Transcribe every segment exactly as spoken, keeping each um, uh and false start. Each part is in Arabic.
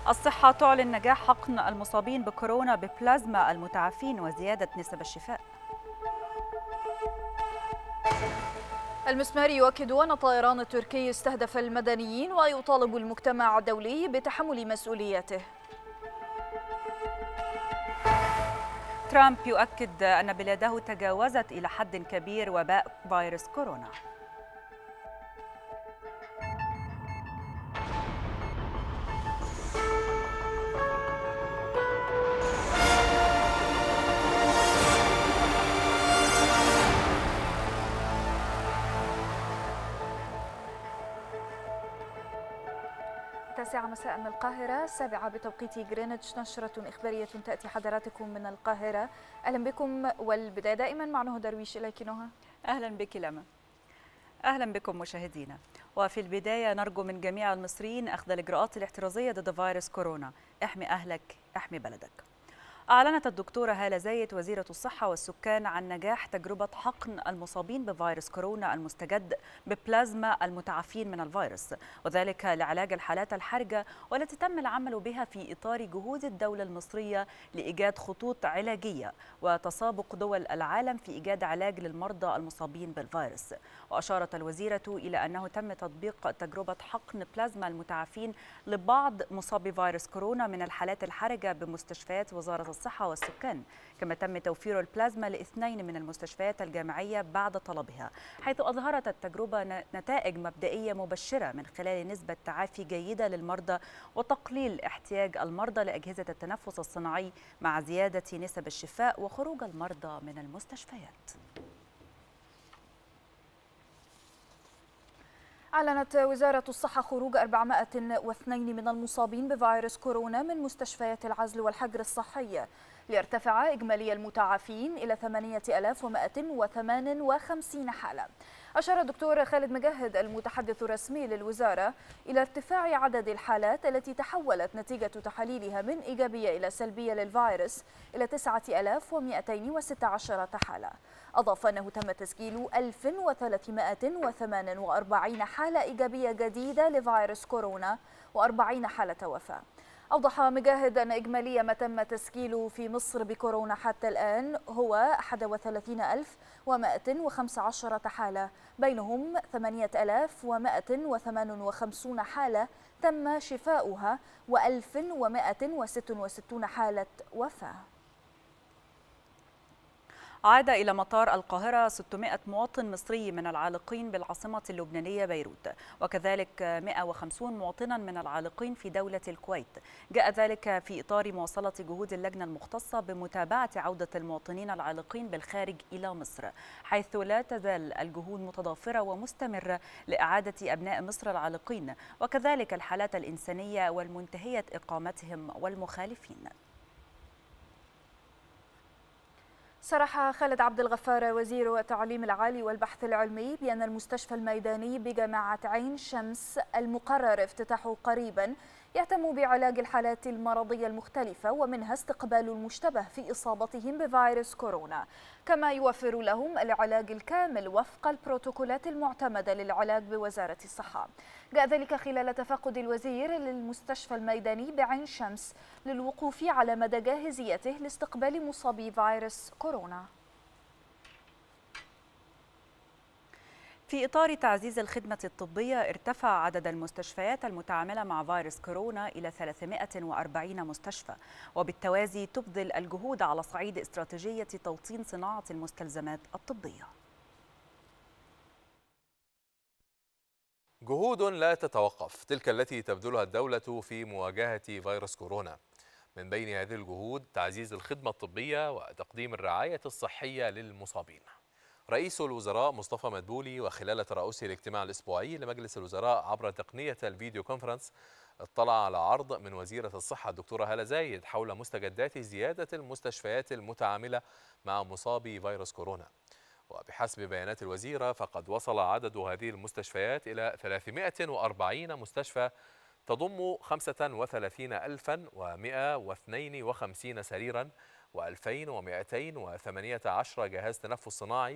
الصحة تعلن نجاح حقن المصابين بكورونا ببلازما المتعافين وزيادة نسب الشفاء. المسماري يؤكد أن الطيران التركي استهدف المدنيين ويطالب المجتمع الدولي بتحمل مسؤوليته. ترامب يؤكد أن بلاده تجاوزت إلى حد كبير وباء فيروس كورونا. التاسعة مساء من القاهرة، السابعة بتوقيت غرينتش، نشرة إخبارية تأتي حضراتكم من القاهرة. أهلا بكم، والبداية دائما مع نهى درويش. إليك نهى. أهلا بك لما. أهلا بكم مشاهدينا. وفي البداية نرجو من جميع المصريين أخذ الإجراءات الاحترازية ضد فيروس كورونا. احمي أهلك، احمي بلدك. أعلنت الدكتورة هالة زايد وزيرة الصحة والسكان عن نجاح تجربة حقن المصابين بفيروس كورونا المستجد ببلازما المتعافين من الفيروس، وذلك لعلاج الحالات الحرجة والتي تم العمل بها في إطار جهود الدولة المصرية لإيجاد خطوط علاجية وتسابق دول العالم في إيجاد علاج للمرضى المصابين بالفيروس. وأشارت الوزيرة إلى أنه تم تطبيق تجربة حقن بلازما المتعافين لبعض مصابي فيروس كورونا من الحالات الحرجة بمستشفيات وزارة الصحة والسكان، كما تم توفير البلازما لاثنين من المستشفيات الجامعية بعد طلبها، حيث أظهرت التجربة نتائج مبدئية مبشرة من خلال نسبة تعافي جيدة للمرضى وتقليل احتياج المرضى لأجهزة التنفس الصناعي مع زيادة نسب الشفاء وخروج المرضى من المستشفيات. أعلنت وزارة الصحة خروج أربعمائة واثنين من المصابين بفيروس كورونا من مستشفيات العزل والحجر الصحي، ليرتفع إجمالي المتعافين إلى ثمانية آلاف ومائة وثمانية وخمسين حالة. أشار الدكتور خالد مجاهد المتحدث الرسمي للوزارة إلى ارتفاع عدد الحالات التي تحولت نتيجة تحاليلها من إيجابية إلى سلبية للفيروس إلى تسعة آلاف ومائتين وستة عشر حالة. أضاف أنه تم تسجيل ألف وثلاثمائة وثمانية وأربعين حالة إيجابية جديدة لفيروس كورونا وأربعين حالة وفاة. أوضح مجاهد أن إجمالي ما تم تسجيله في مصر بكورونا حتى الآن هو أحد وثلاثين ألف ومائة وخمسة عشر حالة، بينهم ثمانية آلاف ومائة وثمانية وخمسين حالة تم شفاؤها وألف ومائة وستة وستين حالة وفاة. عاد إلى مطار القاهرة ستمائة مواطن مصري من العالقين بالعاصمة اللبنانية بيروت، وكذلك مائة وخمسين مواطنا من العالقين في دولة الكويت. جاء ذلك في إطار مواصلة جهود اللجنة المختصة بمتابعة عودة المواطنين العالقين بالخارج إلى مصر، حيث لا تزال الجهود متضافرة ومستمرة لإعادة أبناء مصر العالقين وكذلك الحالات الإنسانية والمنتهية إقامتهم والمخالفين. صرح خالد عبد الغفار وزير التعليم العالي والبحث العلمي بأن المستشفى الميداني بجامعة عين شمس المقرر افتتاحه قريبا يهتم بعلاج الحالات المرضية المختلفة ومنها استقبال المشتبه في إصابتهم بفيروس كورونا، كما يوفر لهم العلاج الكامل وفق البروتوكولات المعتمدة للعلاج بوزارة الصحة. جاء ذلك خلال تفقد الوزير للمستشفى الميداني بعين شمس للوقوف على مدى جاهزيته لاستقبال مصابي فيروس كورونا. في إطار تعزيز الخدمة الطبية، ارتفع عدد المستشفيات المتعاملة مع فيروس كورونا إلى ثلاثمائة وأربعين مستشفى، وبالتوازي تبذل الجهود على صعيد استراتيجية توطين صناعة المستلزمات الطبية. جهود لا تتوقف تلك التي تبذلها الدولة في مواجهة فيروس كورونا. من بين هذه الجهود تعزيز الخدمة الطبية وتقديم الرعاية الصحية للمصابين. رئيس الوزراء مصطفى مدبولي وخلال ترأسه الاجتماع الأسبوعي لمجلس الوزراء عبر تقنية الفيديو كونفرنس اطلع على عرض من وزيرة الصحة الدكتورة هالة زايد حول مستجدات زيادة المستشفيات المتعاملة مع مصابي فيروس كورونا. وبحسب بيانات الوزيرة فقد وصل عدد هذه المستشفيات إلى ثلاثمائة وأربعين مستشفى تضم خمسة وثلاثين ألفا ومائة واثنين وخمسين سريرا وألفين ومائتين وثمانية عشر جهاز تنفس صناعي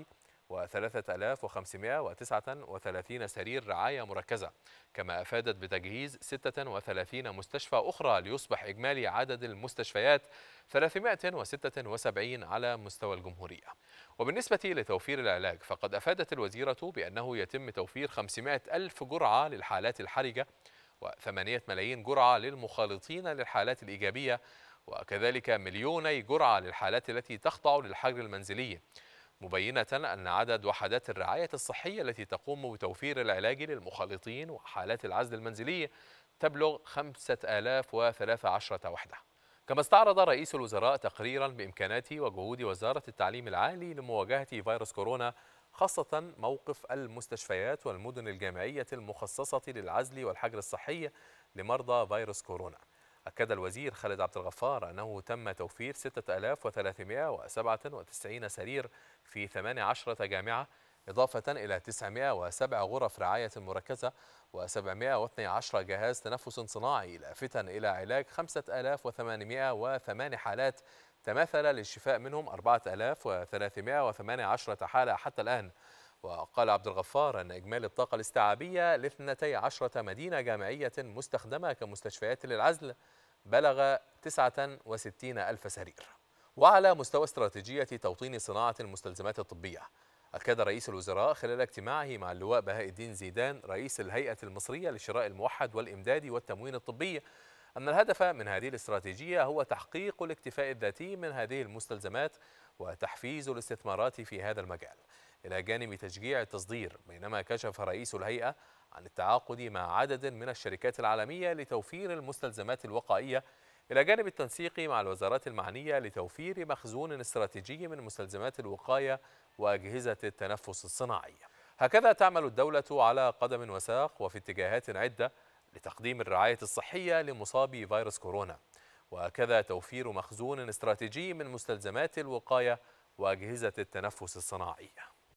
وثلاثة آلاف وخمسمائة وتسعة وثلاثين سرير رعاية مركزة، كما أفادت بتجهيز ستة وثلاثين مستشفى أخرى ليصبح إجمالي عدد المستشفيات ثلاثمائة وستة وسبعين على مستوى الجمهورية. وبالنسبة لتوفير العلاج فقد أفادت الوزيرة بأنه يتم توفير خمسمائة ألف جرعة للحالات الحرجة وثمانية ملايين جرعة للمخالطين للحالات الإيجابية، وكذلك مليوني جرعة للحالات التي تخضع للحجر المنزلي، مبينة أن عدد وحدات الرعاية الصحية التي تقوم بتوفير العلاج للمخالطين وحالات العزل المنزلي تبلغ خمسة آلاف وثلاثة عشر وحدة. كما استعرض رئيس الوزراء تقريرا بإمكانات وجهود وزارة التعليم العالي لمواجهة فيروس كورونا، خاصة موقف المستشفيات والمدن الجامعية المخصصة للعزل والحجر الصحي لمرضى فيروس كورونا. أكد الوزير خالد عبد الغفار أنه تم توفير ستة آلاف وثلاثمائة وسبعة وتسعين سرير في ثمان عشرة جامعة، إضافة إلى تسعمائة وسبع غرف رعاية مركزة وسبعمائة واثني عشر جهاز تنفس صناعي، لافتا إلى علاج خمسة آلاف وثمانمائة وثمانية حالات تماثل للشفاء، منهم أربعة آلاف وثلاثمائة وثمانية عشر حالة حتى الآن. وقال عبد الغفار أن إجمالي الطاقة الاستيعابية لاثنتي عشرة مدينة جامعية مستخدمة كمستشفيات للعزل بلغ تسعة وستين ألف سرير. وعلى مستوى استراتيجية توطين صناعة المستلزمات الطبية، أكد رئيس الوزراء خلال اجتماعه مع اللواء بهاء الدين زيدان رئيس الهيئة المصرية للشراء الموحد والإمداد والتموين الطبي أن الهدف من هذه الاستراتيجية هو تحقيق الاكتفاء الذاتي من هذه المستلزمات وتحفيز الاستثمارات في هذا المجال، إلى جانب تشجيع التصدير. بينما كشف رئيس الهيئة عن التعاقد مع عدد من الشركات العالمية لتوفير المستلزمات الوقائية، إلى جانب التنسيق مع الوزارات المعنية لتوفير مخزون استراتيجي من مستلزمات الوقاية وأجهزة التنفس الصناعي. هكذا تعمل الدولة على قدم وساق وفي اتجاهات عدة لتقديم الرعاية الصحية لمصابي فيروس كورونا، وكذا توفير مخزون استراتيجي من مستلزمات الوقاية وأجهزة التنفس الصناعي.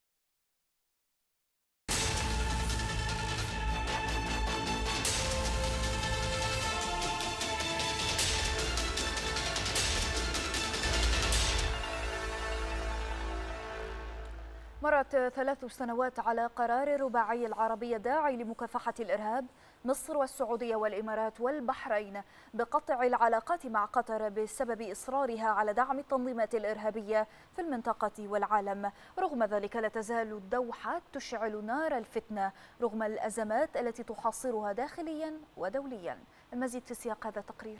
مرت ثلاث سنوات على قرار الرباعي العربي الداعي لمكافحة الإرهاب، مصر والسعودية والإمارات والبحرين بقطع العلاقات مع قطر بسبب إصرارها على دعم التنظيمات الإرهابية في المنطقة والعالم. رغم ذلك لا تزال الدوحة تشعل نار الفتنة رغم الأزمات التي تحاصرها داخليا ودوليا. المزيد في سياق هذا التقرير.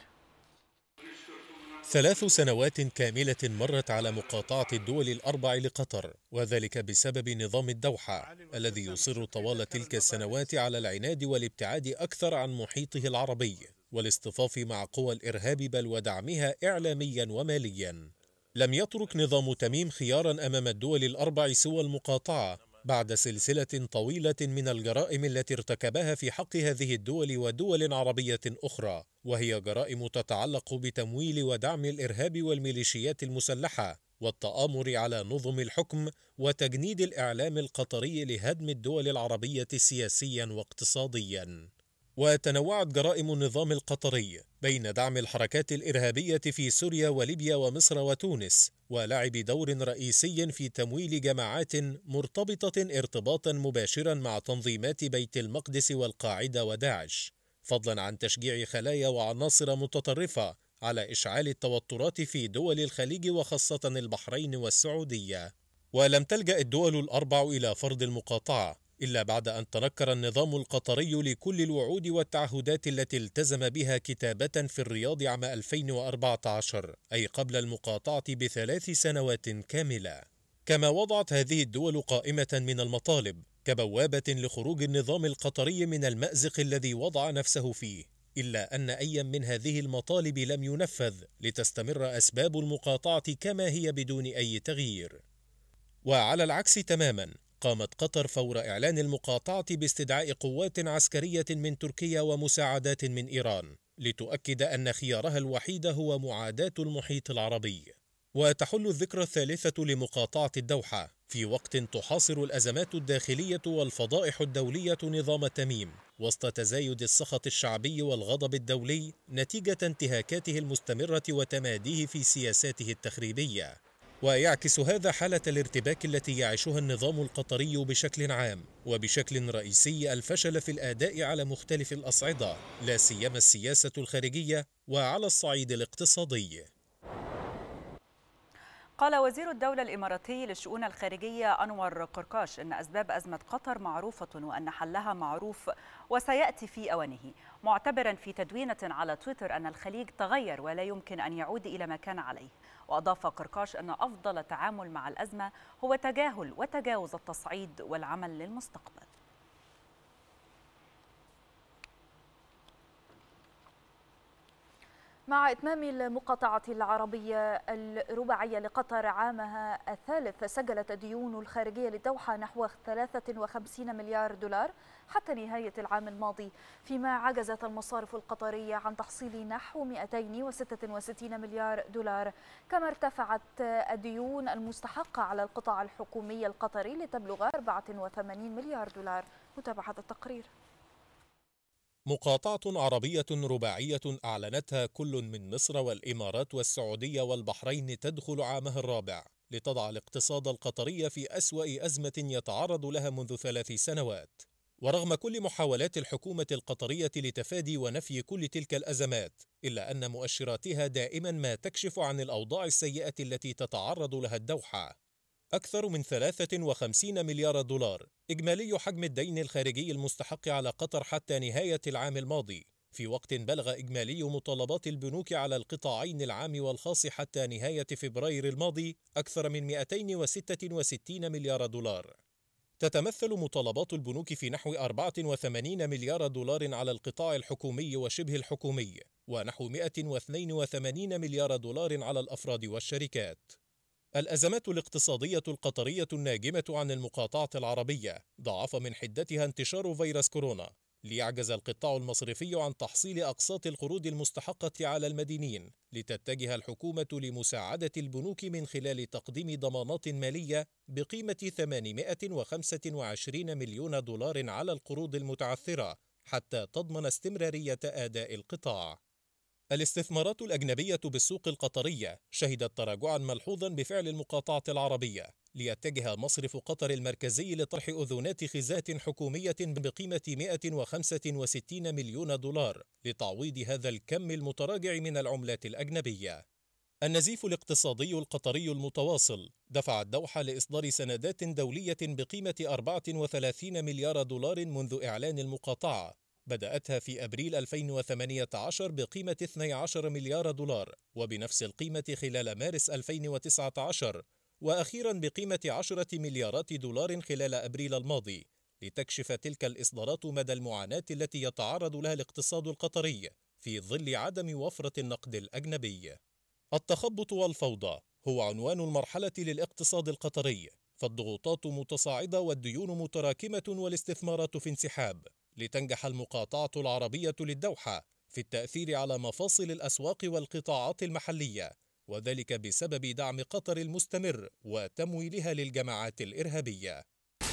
ثلاث سنوات كاملة مرت على مقاطعة الدول الأربع لقطر، وذلك بسبب نظام الدوحة الذي يصر طوال تلك السنوات على العناد والابتعاد أكثر عن محيطه العربي والاصطفاف مع قوى الإرهاب بل ودعمها إعلاميا وماليا. لم يترك نظام تميم خيارا أمام الدول الأربع سوى المقاطعة بعد سلسلة طويلة من الجرائم التي ارتكبها في حق هذه الدول ودول عربية أخرى، وهي جرائم تتعلق بتمويل ودعم الإرهاب والميليشيات المسلحة والتآمر على نظم الحكم وتجنيد الإعلام القطري لهدم الدول العربية سياسيا واقتصاديا. وتنوعت جرائم النظام القطري بين دعم الحركات الإرهابية في سوريا وليبيا ومصر وتونس، ولعب دور رئيسي في تمويل جماعات مرتبطة ارتباطا مباشرا مع تنظيمات بيت المقدس والقاعدة وداعش، فضلا عن تشجيع خلايا وعناصر متطرفة على إشعال التوترات في دول الخليج وخاصة البحرين والسعودية. ولم تلجأ الدول الأربع إلى فرض المقاطعة إلا بعد أن تنكر النظام القطري لكل الوعود والتعهدات التي التزم بها كتابة في الرياض عام ألفين وأربعة عشر، أي قبل المقاطعة بثلاث سنوات كاملة. كما وضعت هذه الدول قائمة من المطالب كبوابة لخروج النظام القطري من المأزق الذي وضع نفسه فيه، إلا أن أي من هذه المطالب لم ينفذ لتستمر أسباب المقاطعة كما هي بدون أي تغيير. وعلى العكس تماما، قامت قطر فور إعلان المقاطعة باستدعاء قوات عسكرية من تركيا ومساعدات من إيران لتؤكد أن خيارها الوحيد هو معاداة المحيط العربي. وتحل الذكرى الثالثة لمقاطعة الدوحة في وقت تحاصر الأزمات الداخلية والفضائح الدولية نظام تميم وسط تزايد السخط الشعبي والغضب الدولي نتيجة انتهاكاته المستمرة وتماديه في سياساته التخريبية. ويعكس هذا حالة الارتباك التي يعيشها النظام القطري بشكل عام، وبشكل رئيسي الفشل في الأداء على مختلف الأصعدة، لا سيما السياسة الخارجية وعلى الصعيد الاقتصادي. قال وزير الدولة الإماراتي للشؤون الخارجية أنور قرقاش إن أسباب أزمة قطر معروفة وأن حلها معروف وسيأتي في أوانه، معتبرا في تدوينة على تويتر أن الخليج تغير ولا يمكن أن يعود إلى ما كان عليه. وأضاف قرقاش أن أفضل التعامل مع الأزمة هو تجاهل وتجاوز التصعيد والعمل للمستقبل. مع إتمام المقاطعة العربية الرباعية لقطر عامها الثالث، سجلت الديون الخارجية للدوحة نحو ثلاثة وخمسين مليار دولار حتى نهاية العام الماضي، فيما عجزت المصارف القطرية عن تحصيل نحو مئتين وستة وستين مليار دولار. كما ارتفعت الديون المستحقة على القطاع الحكومي القطري لتبلغ أربعة وثمانين مليار دولار. متابعة التقرير. مقاطعة عربية رباعية أعلنتها كل من مصر والإمارات والسعودية والبحرين تدخل عامها الرابع لتضع الاقتصاد القطري في أسوأ أزمة يتعرض لها منذ ثلاث سنوات. ورغم كل محاولات الحكومة القطرية لتفادي ونفي كل تلك الأزمات، إلا أن مؤشراتها دائما ما تكشف عن الأوضاع السيئة التي تتعرض لها الدوحة. أكثر من ثلاثة وخمسين مليار دولار إجمالي حجم الدين الخارجي المستحق على قطر حتى نهاية العام الماضي، في وقت بلغ إجمالي مطالبات البنوك على القطاعين العام والخاص حتى نهاية فبراير الماضي أكثر من مئتين وستة وستين مليار دولار. تتمثل مطالبات البنوك في نحو أربعة وثمانين مليار دولار على القطاع الحكومي وشبه الحكومي، ونحو مئة واثنين وثمانين مليار دولار على الأفراد والشركات. الأزمات الاقتصادية القطرية الناجمة عن المقاطعة العربية ضعف من حدتها انتشار فيروس كورونا، ليعجز القطاع المصرفي عن تحصيل أقساط القروض المستحقة على المدينين، لتتجه الحكومة لمساعدة البنوك من خلال تقديم ضمانات مالية بقيمة ثمانمئة وخمسة وعشرين مليون دولار على القروض المتعثرة حتى تضمن استمرارية أداء القطاع. الاستثمارات الأجنبية بالسوق القطرية شهدت تراجعا ملحوظا بفعل المقاطعة العربية، ليتجه مصرف قطر المركزي لطرح أذونات خزات حكومية بقيمة مئة وخمسة وستين مليون دولار لتعويض هذا الكم المتراجع من العملات الأجنبية. النزيف الاقتصادي القطري المتواصل دفع الدوحة لإصدار سندات دولية بقيمة أربعة وثلاثين مليار دولار منذ إعلان المقاطعة، بدأتها في أبريل ألفين وثمانية عشر بقيمة اثني عشر مليار دولار، وبنفس القيمة خلال مارس ألفين وتسعة عشر، وأخيرا بقيمة عشرة مليارات دولار خلال أبريل الماضي، لتكشف تلك الإصدارات مدى المعاناة التي يتعرض لها الاقتصاد القطري في ظل عدم وفرة النقد الأجنبي. التخبط والفوضى هو عنوان المرحلة للاقتصاد القطري، فالضغوطات متصاعدة والديون متراكمة والاستثمارات في انسحاب، لتنجح المقاطعة العربية للدوحة في التأثير على مفاصل الأسواق والقطاعات المحلية، وذلك بسبب دعم قطر المستمر وتمويلها للجماعات الإرهابية.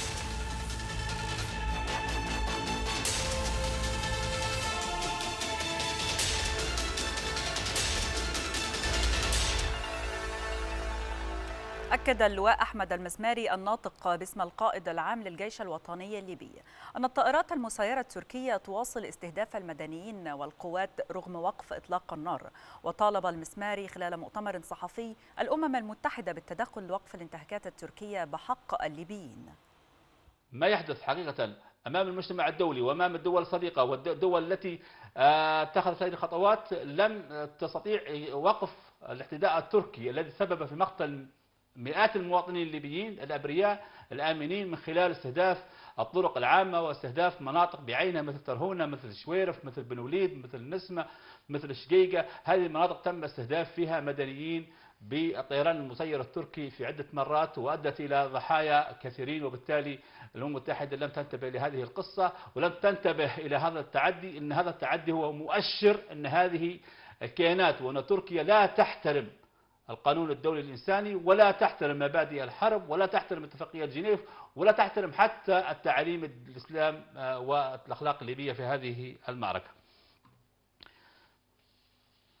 أكد اللواء أحمد المسماري الناطق باسم القائد العام للجيش الوطني الليبي أن الطائرات المسيرة التركية تواصل استهداف المدنيين والقوات رغم وقف إطلاق النار. وطالب المسماري خلال مؤتمر صحفي الأمم المتحدة بالتدخل لوقف الانتهاكات التركية بحق الليبيين. ما يحدث حقيقة أمام المجتمع الدولي وأمام الدول الصديقة والدول التي اتخذت هذه الخطوات لم تستطيع وقف الاعتداء التركي الذي سبب في مقتل مئات المواطنين الليبيين الأبرياء الآمنين من خلال استهداف الطرق العامة واستهداف مناطق بعينها مثل ترهونة، مثل شويرف، مثل بن وليد، مثل نسمة، مثل شقيقة. هذه المناطق تم استهداف فيها مدنيين بالطيران المسير التركي في عدة مرات، وأدت إلى ضحايا كثيرين. وبالتالي الأمم المتحدة لم تنتبه لهذه القصة ولم تنتبه إلى هذا التعدي، إن هذا التعدي هو مؤشر أن هذه الكيانات وأن تركيا لا تحترم القانون الدولي الإنساني ولا تحترم مبادئ الحرب ولا تحترم اتفاقية جنيف ولا تحترم حتى التعاليم الإسلام والأخلاق الليبية في هذه المعركة.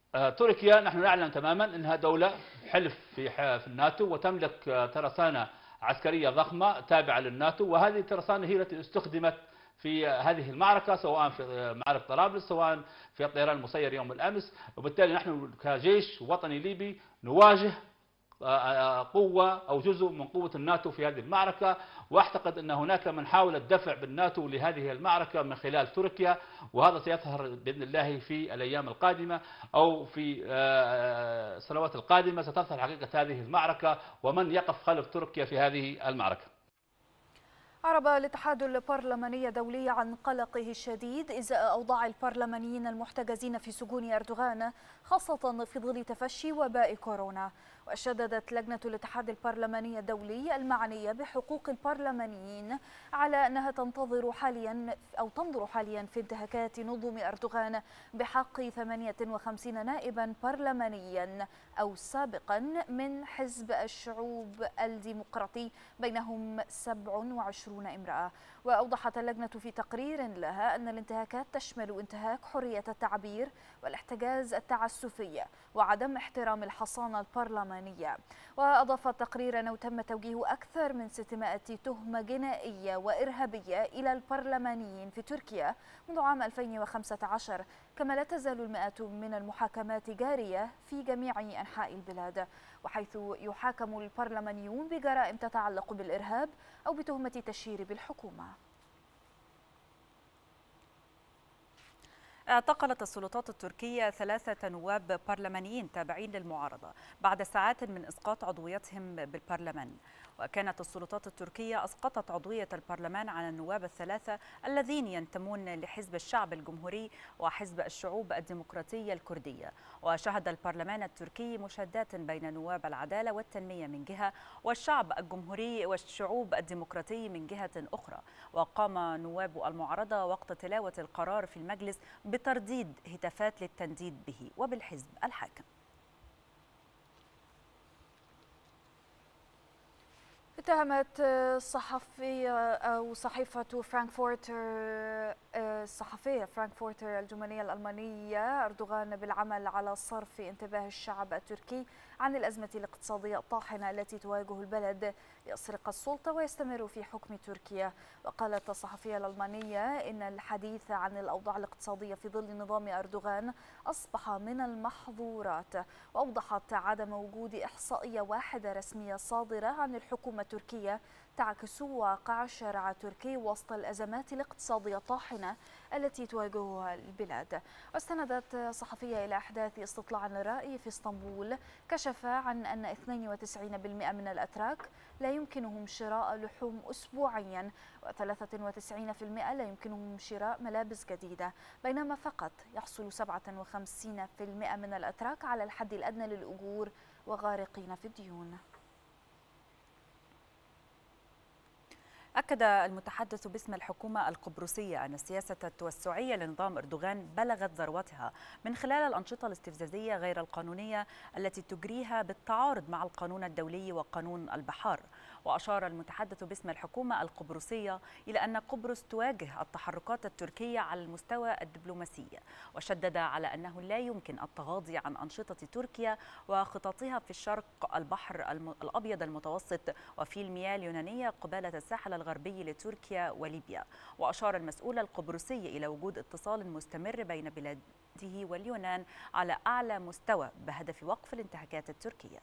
تركيا نحن نعلم تماما أنها دولة حلف في في الناتو، وتملك ترسانة عسكرية ضخمة تابعة للناتو، وهذه الترسانة هي التي استخدمت في هذه المعركة، سواء في معركة طرابلس سواء في الطيران المسير يوم الأمس. وبالتالي نحن كجيش وطني ليبي نواجه قوة أو جزء من قوة الناتو في هذه المعركة، وأعتقد أن هناك من حاول الدفع بالناتو لهذه المعركة من خلال تركيا، وهذا سيظهر بإذن الله في الأيام القادمة أو في السنوات القادمة، ستظهر حقيقة هذه المعركة ومن يقف خلف تركيا في هذه المعركة. أعرب الاتحاد البرلماني الدولي عن قلقه الشديد إزاء أوضاع البرلمانيين المحتجزين في سجون أردوغان، خاصة في ظل تفشي وباء كورونا. وشددت لجنة الاتحاد البرلماني الدولي المعنية بحقوق البرلمانيين على أنها تنتظر حاليا أو تنظر حاليا في انتهاكات نظم أردوغان بحق ثمانية وخمسين نائبا برلمانيا أو سابقا من حزب الشعوب الديمقراطي، بينهم سبع وعشرون امرأة. وأوضحت اللجنة في تقرير لها أن الانتهاكات تشمل انتهاك حرية التعبير والاحتجاز التعسفي وعدم احترام الحصانة البرلمانية. وأضاف التقرير أنه تم توجيه أكثر من ستمائة تهمة جنائية وإرهابية إلى البرلمانيين في تركيا منذ عام ألفين وخمسة عشر، كما لا تزال المئات من المحاكمات جارية في جميع أنحاء البلاد، وحيث يحاكم البرلمانيون بجرائم تتعلق بالإرهاب أو بتهمة تشهير بالحكومة. اعتقلت السلطات التركية ثلاثة نواب برلمانيين تابعين للمعارضة بعد ساعات من إسقاط عضويتهم بالبرلمان. وكانت السلطات التركية أسقطت عضوية البرلمان عن النواب الثلاثة الذين ينتمون لحزب الشعب الجمهوري وحزب الشعوب الديمقراطية الكردية. وشهد البرلمان التركي مشادات بين نواب العدالة والتنمية من جهة والشعب الجمهوري والشعوب الديمقراطي من جهة أخرى. وقام نواب المعارضة وقت تلاوة القرار في المجلس بترديد هتافات للتنديد به وبالحزب الحاكم. اتهمت صحفية أو صحيفة فرانكفورتر الصحفية فرانكفورتر الجمهورية الألمانية أردوغان بالعمل على صرف انتباه الشعب التركي عن الأزمة الاقتصادية الطاحنة التي تواجه البلد ليسرق السلطة ويستمر في حكم تركيا. وقالت الصحفية الألمانية إن الحديث عن الأوضاع الاقتصادية في ظل نظام أردوغان أصبح من المحظورات. وأوضحت عدم وجود إحصائية واحدة رسمية صادرة عن الحكومة التركية تعكس واقع الشارع التركي وسط الأزمات الاقتصادية الطاحنة التي تواجهها البلاد. واستندت صحفية إلى أحداث استطلاع للرأي في اسطنبول كشف عن أن اثنين وتسعين بالمئة من الأتراك لا يمكنهم شراء لحوم أسبوعيا، وثلاثة وتسعين بالمئة لا يمكنهم شراء ملابس جديدة، بينما فقط يحصل سبعة وخمسين بالمئة من الأتراك على الحد الأدنى للأجور وغارقين في الديون. أكد المتحدث باسم الحكومة القبرصية أن السياسة التوسعية لنظام أردوغان بلغت ذروتها من خلال الأنشطة الاستفزازية غير القانونية التي تجريها بالتعارض مع القانون الدولي وقانون البحار. وأشار المتحدث باسم الحكومة القبرصية إلى أن قبرص تواجه التحركات التركية على المستوى الدبلوماسي، وشدد على أنه لا يمكن التغاضي عن أنشطة تركيا وخططها في الشرق البحر الأبيض المتوسط وفي المياه اليونانية قبالة الساحل الغربي لتركيا وليبيا. وأشار المسؤول القبرصي إلى وجود اتصال مستمر بين بلاده واليونان على أعلى مستوى بهدف وقف الانتهاكات التركية.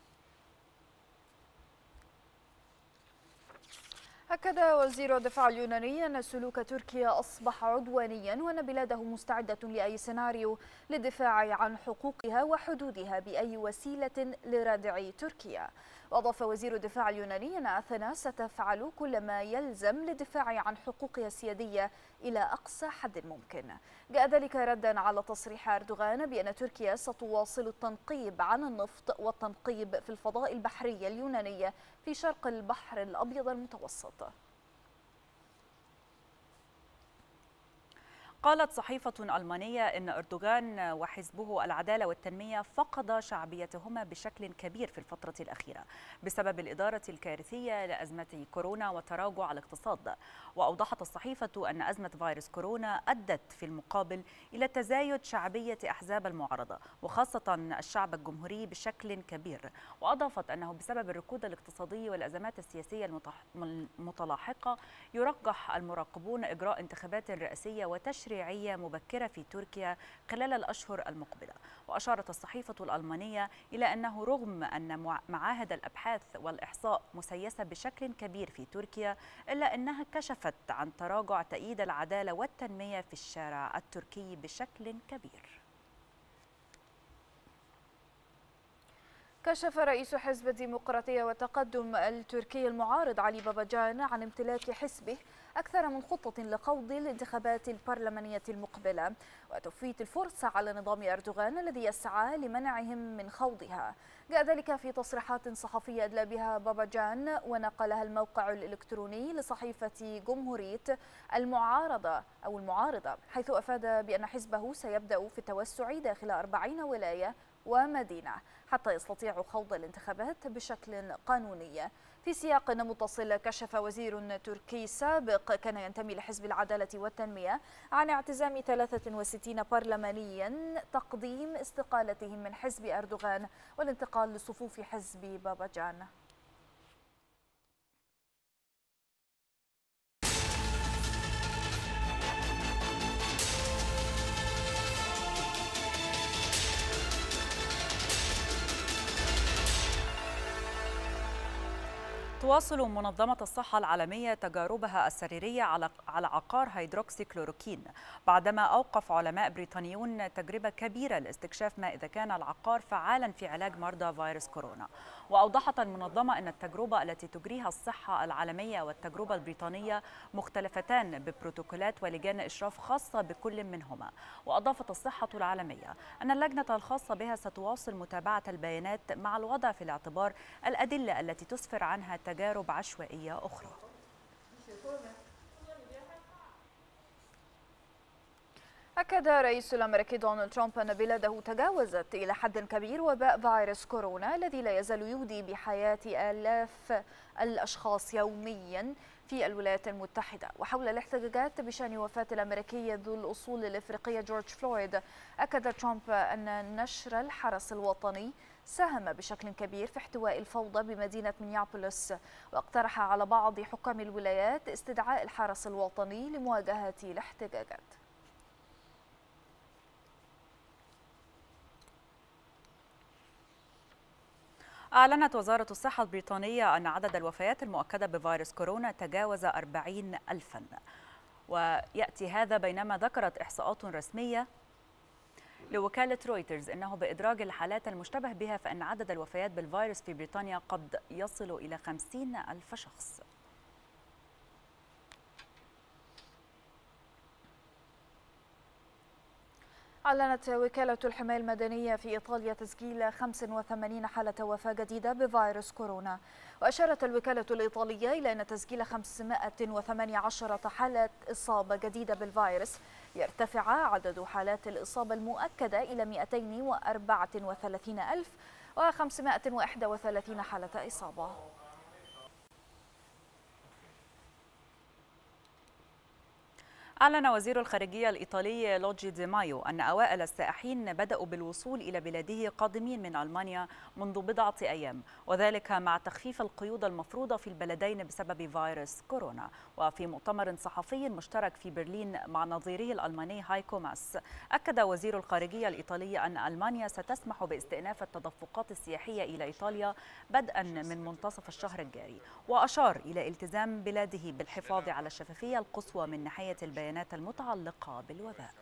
أكد وزير الدفاع اليوناني أن سلوك تركيا أصبح عدوانيا وأن بلاده مستعدة لأي سيناريو للدفاع عن حقوقها وحدودها بأي وسيلة لردع تركيا. وأضاف وزير الدفاع اليوناني أن أثينا ستفعل كل ما يلزم للدفاع عن حقوقها السيادية إلى أقصى حد ممكن. جاء ذلك ردا على تصريح أردوغان بأن تركيا ستواصل التنقيب عن النفط والتنقيب في الفضاء البحري اليوناني في شرق البحر الأبيض المتوسط. قالت صحيفة ألمانية إن أردوغان وحزبه العدالة والتنمية فقد شعبيتهما بشكل كبير في الفترة الأخيرة بسبب الإدارة الكارثية لأزمة كورونا وتراجع الاقتصاد. وأوضحت الصحيفة أن أزمة فيروس كورونا أدت في المقابل إلى تزايد شعبية أحزاب المعارضة وخاصة الشعب الجمهوري بشكل كبير. وأضافت أنه بسبب الركود الاقتصادي والأزمات السياسية المتلاحقة يرجح المراقبون إجراء انتخابات رئاسية وتشريعية تشريعية مبكرة في تركيا خلال الأشهر المقبلة. وأشارت الصحيفة الألمانية إلى أنه رغم أن معاهد الأبحاث والإحصاء مسيسة بشكل كبير في تركيا إلا أنها كشفت عن تراجع تأييد العدالة والتنمية في الشارع التركي بشكل كبير. كشف رئيس حزب الديمقراطية والتقدم التركي المعارض علي باباجان عن امتلاك حزبه أكثر من خطة لخوض الانتخابات البرلمانية المقبلة وتفويت الفرصة على نظام أردوغان الذي يسعى لمنعهم من خوضها. جاء ذلك في تصريحات صحفية أدلى بها باباجان ونقلها الموقع الإلكتروني لصحيفة جمهورية المعارضة أو المعارضة، حيث أفاد بأن حزبه سيبدأ في التوسع داخل أربعين ولاية ومدينة حتى يستطيعوا خوض الانتخابات بشكل قانوني. في سياق متصل كشف وزير تركي سابق كان ينتمي لحزب العدالة والتنمية عن اعتزام ثلاثة وستين برلمانيا تقديم استقالتهم من حزب أردوغان والانتقال لصفوف حزب باباجان. تواصل منظمة الصحة العالمية تجاربها السريرية على على عقار هيدروكسي كلوروكين بعدما أوقف علماء بريطانيون تجربة كبيرة لاستكشاف ما إذا كان العقار فعالا في علاج مرضى فيروس كورونا. وأوضحت المنظمة أن التجربة التي تجريها الصحة العالمية والتجربة البريطانية مختلفتان ببروتوكولات ولجان إشراف خاصة بكل منهما. وأضافت الصحة العالمية أن اللجنة الخاصة بها ستواصل متابعة البيانات مع الوضع في الاعتبار الأدلة التي تسفر عنها تجارب عشوائية أخرى. أكد رئيس الأمريكي دونالد ترامب أن بلاده تجاوزت إلى حد كبير وباء فيروس كورونا الذي لا يزال يودي بحياة آلاف الأشخاص يوميا في الولايات المتحدة. وحول الاحتجاجات بشأن وفاة الأمريكي ذو الأصول الإفريقية جورج فلويد، أكد ترامب أن نشر الحرس الوطني ساهم بشكل كبير في احتواء الفوضى بمدينة مينيابوليس، واقترح على بعض حكام الولايات استدعاء الحرس الوطني لمواجهة الاحتجاجات. أعلنت وزارة الصحة البريطانية أن عدد الوفيات المؤكدة بفيروس كورونا تجاوز أربعين ألفاً، ويأتي هذا بينما ذكرت إحصاءات رسمية لوكالة رويترز أنه بإدراج الحالات المشتبه بها فإن عدد الوفيات بالفيروس في بريطانيا قد يصل إلى خمسين ألف شخص. أعلنت وكالة الحماية المدنية في إيطاليا تسجيل خمس وثمانين حالة وفاة جديدة بفيروس كورونا. وأشارت الوكالة الإيطالية إلى أن تسجيل خمسمائة وثمانية عشر حالة إصابة جديدة بالفيروس يرتفع عدد حالات الإصابة المؤكدة إلى مئتين وأربعة وثلاثين ألف وخمسمائة وواحد وثلاثين حالة إصابة. أعلن وزير الخارجية الإيطالي لوجي دي مايو أن أوائل السائحين بدأوا بالوصول إلى بلاده قادمين من ألمانيا منذ بضعة أيام، وذلك مع تخفيف القيود المفروضة في البلدين بسبب فيروس كورونا. وفي مؤتمر صحفي مشترك في برلين مع نظيره الألماني هايكو ماس، أكد وزير الخارجية الإيطالي أن ألمانيا ستسمح باستئناف التدفقات السياحية إلى إيطاليا بدءا من منتصف الشهر الجاري. وأشار إلى التزام بلاده بالحفاظ على الشفافية القصوى من ناحية البيانات المتعلقة بالوباء.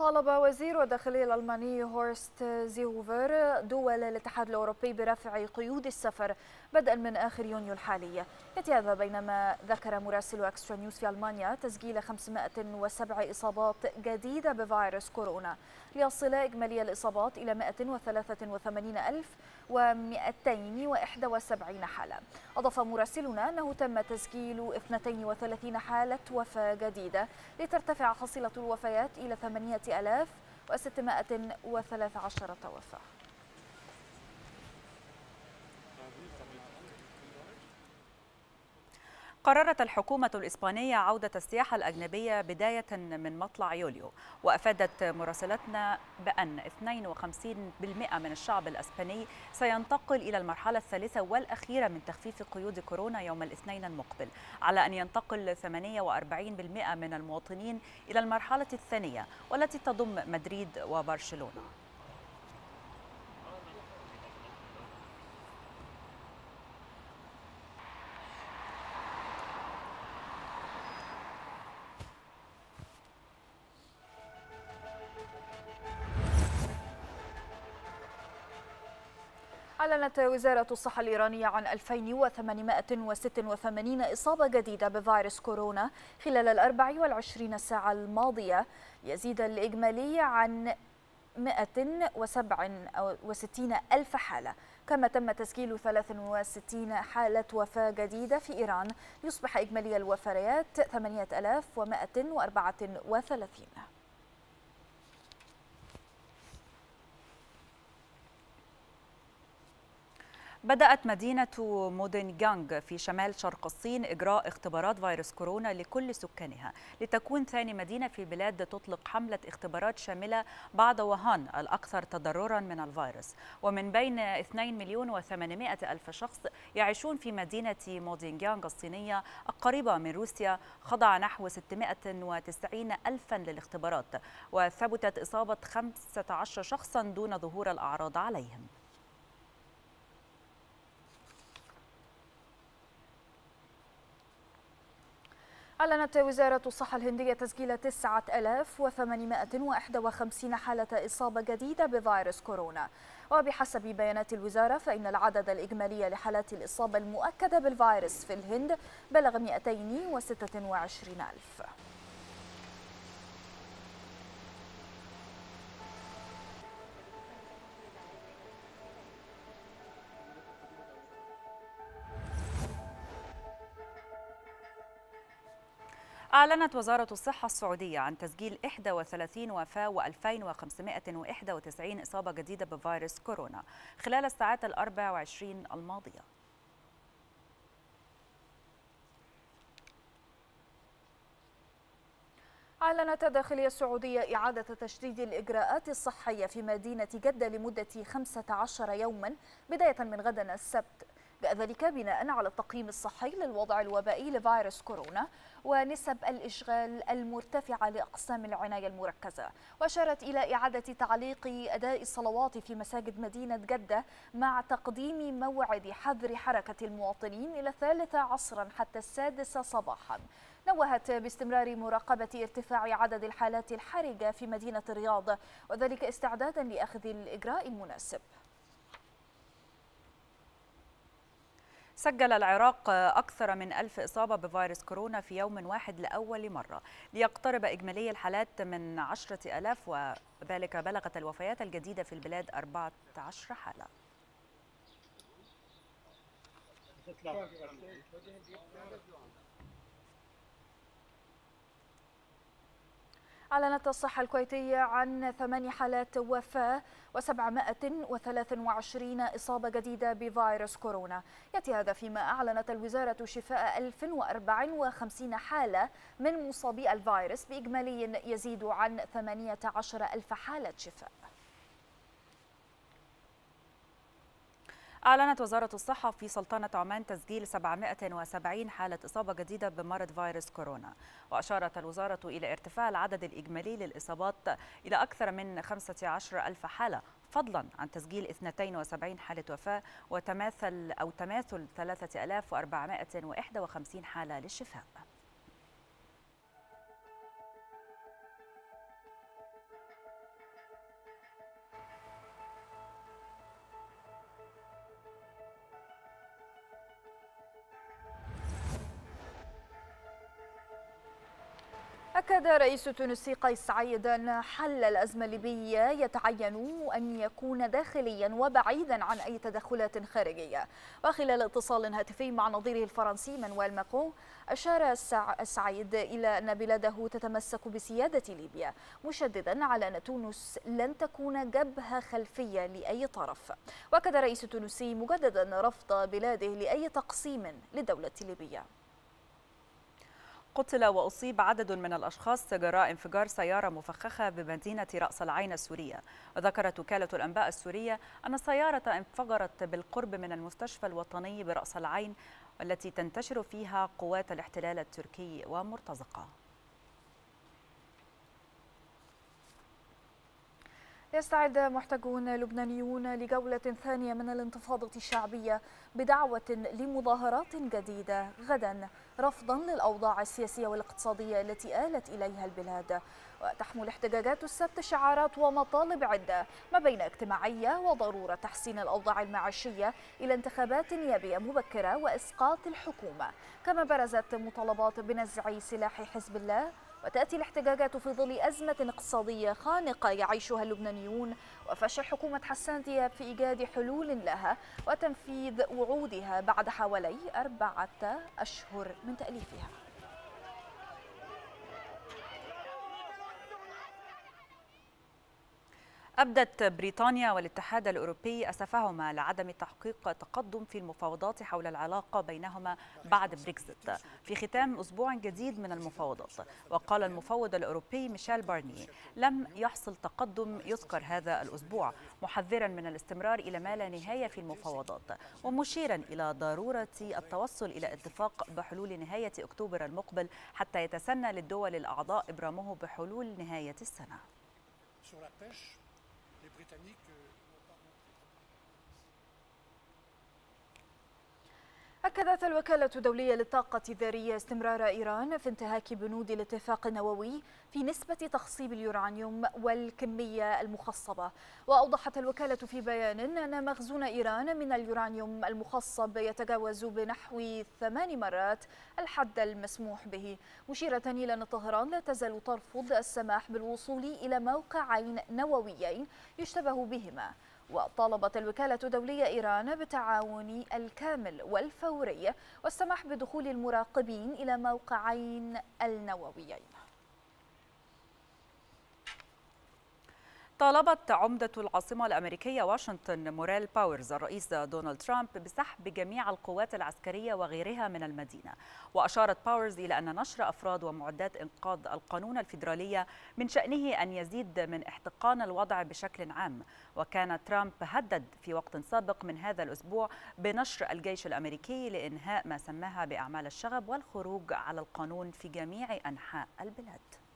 طالب وزير الداخلية الألماني هورست زيهوفر دول الاتحاد الأوروبي برفع قيود السفر بدءا من آخر يونيو الحالي. يأتي هذا بينما ذكر مراسل أكسترا نيوز في ألمانيا تسجيل خمسمائة وسبع إصابات جديدة بفيروس كورونا ليصل إجمالي الإصابات إلى مائة وثلاثة وثمانين ألف ومائتين وواحد وسبعين حالة. أضاف مراسلنا أنه تم تسجيل اثنتين وثلاثين حالة وفاة جديدة لترتفع حصيلة الوفيات إلى ثمانية آلاف وستمائة وثلاث عشرة وفاة. قررت الحكومة الإسبانية عودة السياحة الأجنبية بداية من مطلع يوليو، وأفادت مراسلتنا بأن اثنين وخمسين بالمئة من الشعب الإسباني سينتقل إلى المرحلة الثالثة والأخيرة من تخفيف قيود كورونا يوم الاثنين المقبل، على أن ينتقل ثمانية وأربعين بالمئة من المواطنين إلى المرحلة الثانية والتي تضم مدريد وبرشلونة. أعلنت وزارة الصحة الإيرانية عن ألفين وثمانمائة وستة وثمانين إصابة جديدة بفيروس كورونا خلال الأربع والعشرين ساعة الماضية، يزيد الإجمالي عن مائة وسبعة وستين ألف حالة. كما تم تسجيل ثلاث وستين حالة وفاة جديدة في إيران ليصبح إجمالي الوفيات ثمانية آلاف ومائة وأربعة وثلاثين. بدأت مدينة مودينجانغ في شمال شرق الصين إجراء اختبارات فيروس كورونا لكل سكانها، لتكون ثاني مدينة في البلاد تطلق حملة اختبارات شاملة بعد ووهان الأكثر تضررا من الفيروس. ومن بين اثنين مليون وثمانمائة ألف شخص يعيشون في مدينة مودينجانغ الصينية القريبة من روسيا، خضع نحو ستمائة وتسعين ألفا للاختبارات، وثبتت إصابة خمسة عشر شخصا دون ظهور الأعراض عليهم. أعلنت وزارة الصحة الهندية تسجيل تسعة آلاف وثمانمائة وواحد وخمسين حالة إصابة جديدة بفيروس كورونا، وبحسب بيانات الوزارة فإن العدد الإجمالي لحالات الإصابة المؤكدة بالفيروس في الهند بلغ مائتين وستة وعشرين ألف. أعلنت وزارة الصحة السعودية عن تسجيل إحدى وثلاثين وفاة وألفين وخمسمائة وواحد وتسعين إصابة جديدة بفيروس كورونا خلال الساعات الأربع وعشرين الماضية. أعلنت الداخلية السعودية إعادة تشديد الإجراءات الصحية في مدينة جدة لمدة خمسة عشر يوما بداية من غدا السبت، جاء ذلك بناء على التقييم الصحي للوضع الوبائي لفيروس كورونا ونسب الإشغال المرتفعة لأقسام العناية المركزة. وأشارت إلى إعادة تعليق أداء الصلوات في مساجد مدينة جدة مع تقديم موعد حظر حركة المواطنين إلى الثالثة عصرا حتى السادسة صباحا. نوهت باستمرار مراقبة ارتفاع عدد الحالات الحرجة في مدينة الرياض، وذلك استعدادا لأخذ الإجراء المناسب. سجل العراق أكثر من ألف إصابة بفيروس كورونا في يوم واحد لأول مرة، ليقترب إجمالي الحالات من عشرة آلاف، وذلك بلغت الوفيات الجديدة في البلاد أربعة عشر حالة. أعلنت الصحة الكويتية عن ثمان حالات وفاة وسبعمائة وثلاث وعشرين إصابة جديدة بفيروس كورونا. يأتي هذا فيما أعلنت الوزارة شفاء ألف وأربعة وخمسين حالة من مصابي الفيروس بإجمالي يزيد عن ثمانية عشر ألف حالة شفاء. أعلنت وزارة الصحة في سلطنة عمان تسجيل سبعمائة وسبعين حالة إصابة جديدة بمرض فيروس كورونا، وأشارت الوزارة إلى ارتفاع العدد الإجمالي للإصابات إلى أكثر من خمسة عشر ألف حالة، فضلا عن تسجيل اثنتين وسبعين حالة وفاة وتماثل أو تماثل ثلاثة آلاف وأربعمائة وواحد وخمسين حالة للشفاء. أكد رئيس تونسي قيس سعيد أن حل الأزمة الليبية يتعين أن يكون داخليا وبعيدا عن أي تدخلات خارجية. وخلال اتصال هاتفي مع نظيره الفرنسي مانويل ماكرون أشار سعيد إلى أن بلاده تتمسك بسيادة ليبيا، مشددا على أن تونس لن تكون جبهة خلفية لأي طرف. وأكد الرئيس التونسي مجددا رفض بلاده لأي تقسيم للدولة الليبية. قتل وأصيب عدد من الأشخاص جراء انفجار سيارة مفخخة بمدينة رأس العين السورية. وذكرت وكالة الأنباء السورية أن السيارة انفجرت بالقرب من المستشفى الوطني برأس العين التي تنتشر فيها قوات الاحتلال التركي ومرتزقة. يستعد محتجون لبنانيون لجولة ثانية من الانتفاضة الشعبية بدعوة لمظاهرات جديدة غدا رفضا للأوضاع السياسية والاقتصادية التي آلت إليها البلاد. وتحمل احتجاجات السبت شعارات ومطالب عدة ما بين اجتماعية وضرورة تحسين الأوضاع المعيشية إلى انتخابات نيابية مبكرة وإسقاط الحكومة. كما برزت مطالبات بنزع سلاح حزب الله. وتأتي الاحتجاجات في ظل أزمة اقتصادية خانقة يعيشها اللبنانيون وفشل حكومة حسان دياب في إيجاد حلول لها وتنفيذ وعودها بعد حوالي أربعة أشهر من تأليفها. أبدت بريطانيا والاتحاد الأوروبي أسفهما لعدم تحقيق تقدم في المفاوضات حول العلاقة بينهما بعد بريكزيت في ختام أسبوع جديد من المفاوضات. وقال المفوض الأوروبي ميشيل بارنييه لم يحصل تقدم يذكر هذا الأسبوع، محذرا من الاستمرار إلى ما لا نهاية في المفاوضات ومشيرا إلى ضرورة التوصل إلى اتفاق بحلول نهاية أكتوبر المقبل حتى يتسنى للدول الأعضاء إبرامه بحلول نهاية السنة. أكدت الوكالة الدولية للطاقة الذرية استمرار إيران في انتهاك بنود الاتفاق النووي في نسبة تخصيب اليورانيوم والكمية المخصبة. وأوضحت الوكالة في بيان أن مخزون إيران من اليورانيوم المخصب يتجاوز بنحو ثمان مرات الحد المسموح به، مشيرة إلى أن طهران لا تزال ترفض السماح بالوصول إلى موقعين نوويين يشتبه بهما. وطالبت الوكالة الدولية إيران بالتعاون الكامل والفوري والسماح بدخول المراقبين إلى موقعين النوويين. طالبت عمدة العاصمة الأمريكية واشنطن موريل باورز الرئيس دونالد ترامب بسحب جميع القوات العسكرية وغيرها من المدينة. وأشارت باورز إلى أن نشر أفراد ومعدات إنقاذ القانون الفيدرالية من شأنه أن يزيد من احتقان الوضع بشكل عام. وكان ترامب هدد في وقت سابق من هذا الأسبوع بنشر الجيش الأمريكي لإنهاء ما سماها بأعمال الشغب والخروج على القانون في جميع أنحاء البلاد.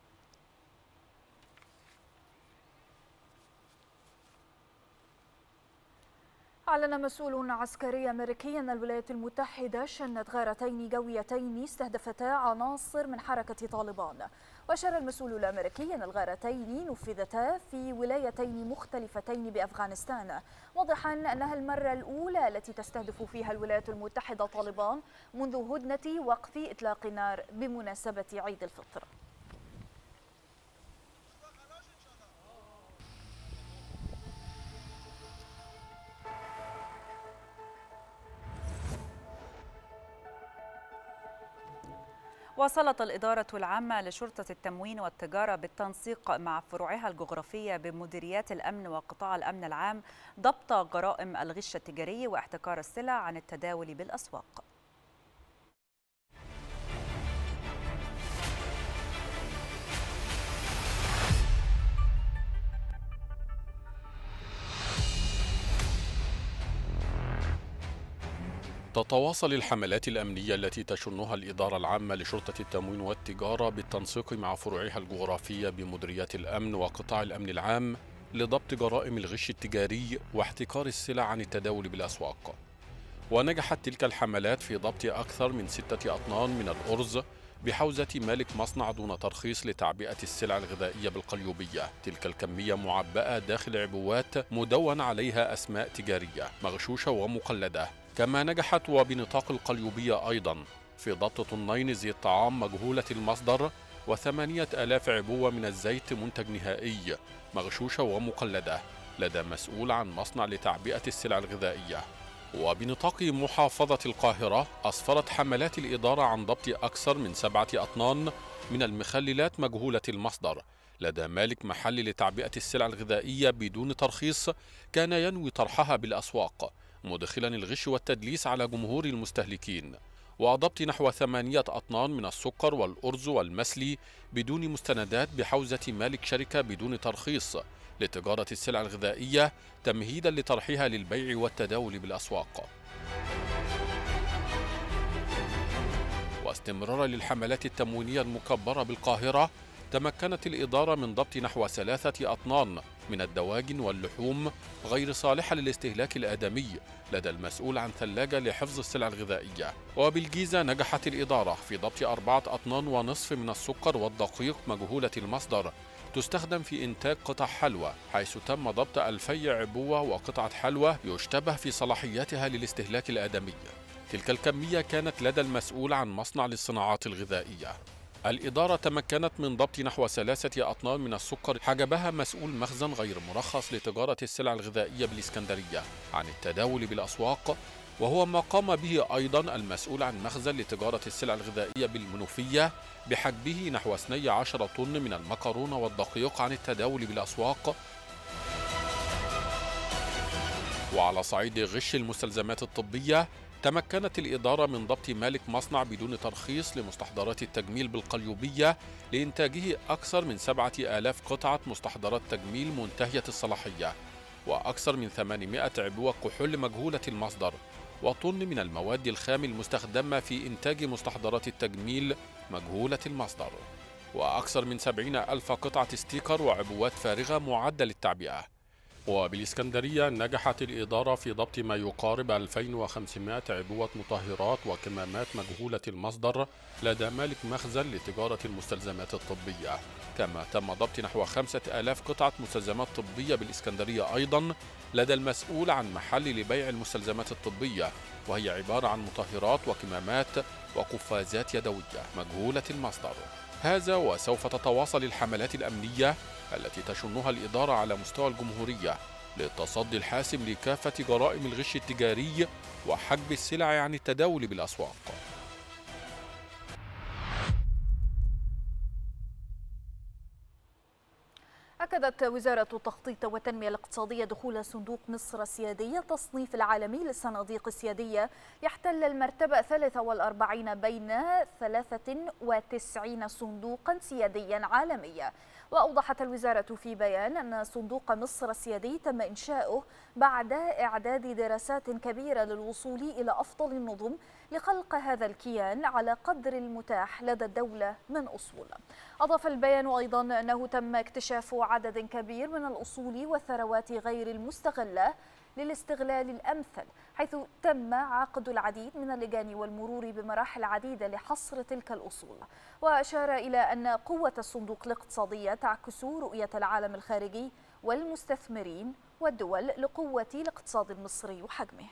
أعلن مسؤول عسكري أمريكي أن الولايات المتحدة شنت غارتين جويتين استهدفتا عناصر من حركة طالبان. وأشار المسؤول الأمريكي أن الغارتين نفذتا في ولايتين مختلفتين بأفغانستان، واضحا أنها المرة الأولى التي تستهدف فيها الولايات المتحدة طالبان منذ هدنة وقف إطلاق النار بمناسبة عيد الفطر. واصلت الإدارة العامة لشرطة التموين والتجارة بالتنسيق مع فروعها الجغرافية بمديريات الأمن وقطاع الأمن العام ضبط جرائم الغش التجاري واحتكار السلع عن التداول بالأسواق. تتواصل الحملات الأمنية التي تشنها الإدارة العامة لشرطة التموين والتجارة بالتنسيق مع فروعها الجغرافية بمديريات الأمن وقطاع الأمن العام لضبط جرائم الغش التجاري واحتكار السلع عن التداول بالأسواق. ونجحت تلك الحملات في ضبط أكثر من ستة أطنان من الأرز بحوزة مالك مصنع دون ترخيص لتعبئة السلع الغذائية بالقليوبية. تلك الكمية معبأة داخل عبوات مدون عليها أسماء تجارية مغشوشة ومقلدة. كما نجحت وبنطاق القليوبية أيضا في ضبط طنين زيت طعام مجهولة المصدر وثمانية آلاف عبوة من الزيت منتج نهائي مغشوشة ومقلدة لدى مسؤول عن مصنع لتعبئة السلع الغذائية. وبنطاق محافظة القاهرة أسفرت حملات الإدارة عن ضبط أكثر من سبعة أطنان من المخللات مجهولة المصدر لدى مالك محل لتعبئة السلع الغذائية بدون ترخيص كان ينوي طرحها بالأسواق، مدخلا الغش والتدليس على جمهور المستهلكين، وضبط نحو ثمانية أطنان من السكر والأرز والمسلي بدون مستندات بحوزة مالك شركة بدون ترخيص لتجارة السلع الغذائية تمهيدا لطرحها للبيع والتداول بالأسواق. واستمرارا للحملات التموينية المكبرة بالقاهرة، تمكنت الإدارة من ضبط نحو ثلاثة أطنان من الدواجن واللحوم غير صالحة للاستهلاك الآدمي لدى المسؤول عن ثلاجة لحفظ السلع الغذائية. وبالجيزة نجحت الإدارة في ضبط أربعة أطنان ونصف من السكر والدقيق مجهولة المصدر تستخدم في إنتاج قطع حلوى، حيث تم ضبط ألفي عبوة وقطعة حلوى يشتبه في صلاحيتها للاستهلاك الآدمي. تلك الكمية كانت لدى المسؤول عن مصنع للصناعات الغذائية. الإدارة تمكنت من ضبط نحو ثلاثة أطنان من السكر حجبها مسؤول مخزن غير مرخص لتجارة السلع الغذائية بالإسكندرية عن التداول بالأسواق، وهو ما قام به أيضا المسؤول عن مخزن لتجارة السلع الغذائية بالمنوفية بحجبه نحو اثني عشر طن من المكرونة والدقيق عن التداول بالأسواق. وعلى صعيد غش المستلزمات الطبية، تمكنت الإدارة من ضبط مالك مصنع بدون ترخيص لمستحضرات التجميل بالقليوبية لإنتاجه أكثر من سبعة آلاف قطعة مستحضرات تجميل منتهية الصلاحية، وأكثر من ثمانمائة عبوة كحول مجهولة المصدر، وطن من المواد الخام المستخدمة في إنتاج مستحضرات التجميل مجهولة المصدر، وأكثر من سبعين ألف قطعة ستيكر وعبوات فارغة معدة للتعبئة. وبالإسكندرية نجحت الإدارة في ضبط ما يقارب ألفين وخمسمائة عبوة مطهرات وكمامات مجهولة المصدر لدى مالك مخزن لتجارة المستلزمات الطبية، كما تم ضبط نحو خمسة آلاف قطعة مستلزمات طبية بالإسكندرية أيضا لدى المسؤول عن محل لبيع المستلزمات الطبية، وهي عبارة عن مطهرات وكمامات وقفازات يدوية مجهولة المصدر. هذا وسوف تتواصل الحملات الأمنية التي تشنها الإدارة على مستوى الجمهورية للتصدي الحاسم لكافة جرائم الغش التجاري وحجب السلع عن التداول بالأسواق. أكدت وزارة التخطيط والتنمية الاقتصادية دخول صندوق مصر السيادي التصنيف العالمي للصناديق السيادية يحتل المرتبة الثالثة والأربعين بين ثلاثة وتسعين صندوقا سياديا عالميا. وأوضحت الوزارة في بيان أن صندوق مصر السيادي تم إنشاؤه بعد إعداد دراسات كبيرة للوصول إلى أفضل النظم لخلق هذا الكيان على قدر المتاح لدى الدولة من أصول. أضاف البيان أيضا أنه تم اكتشاف عدد كبير من الأصول والثروات غير المستغلة للاستغلال الأمثل، حيث تم عقد العديد من اللجان والمرور بمراحل عديدة لحصر تلك الأصول. وأشار إلى أن قوة الصندوق الاقتصادية تعكس رؤية العالم الخارجي والمستثمرين والدول لقوة الاقتصاد المصري وحجمه.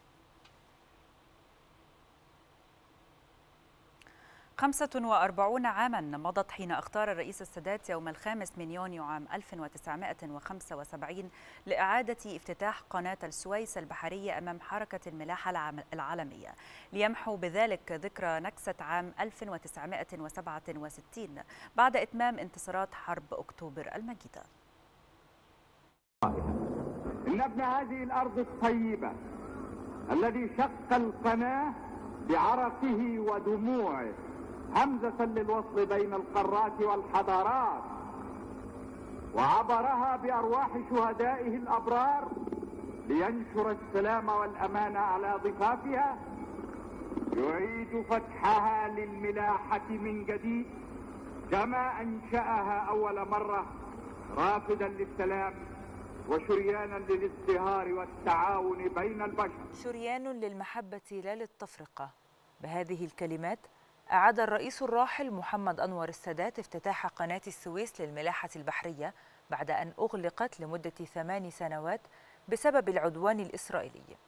خمسة وأربعين عاما مضت حين اختار الرئيس السادات يوم الخامس من يونيو عام ألف وتسعمائة وخمسة وسبعين لإعادة افتتاح قناة السويس البحرية أمام حركة الملاحة العالمية، ليمحو بذلك ذكرى نكسة عام ألف وتسعمائة وسبعة وستين بعد إتمام انتصارات حرب أكتوبر المجيدة. إن ابن هذه الأرض الطيبة الذي شق القناة بعرقه ودموعه همزة للوصل بين القارات والحضارات، وعبرها بأرواح شهدائه الأبرار لينشر السلام والأمان على ضفافها، يعيد فتحها للملاحة من جديد كما أنشأها أول مرة، رافدا للسلام وشريانا للازدهار والتعاون بين البشر. شريان للمحبة لا للتفرقة. بهذه الكلمات أعاد الرئيس الراحل محمد أنور السادات افتتاح قناة السويس للملاحة البحرية بعد أن أغلقت لمدة ثمان سنوات بسبب العدوان الإسرائيلي.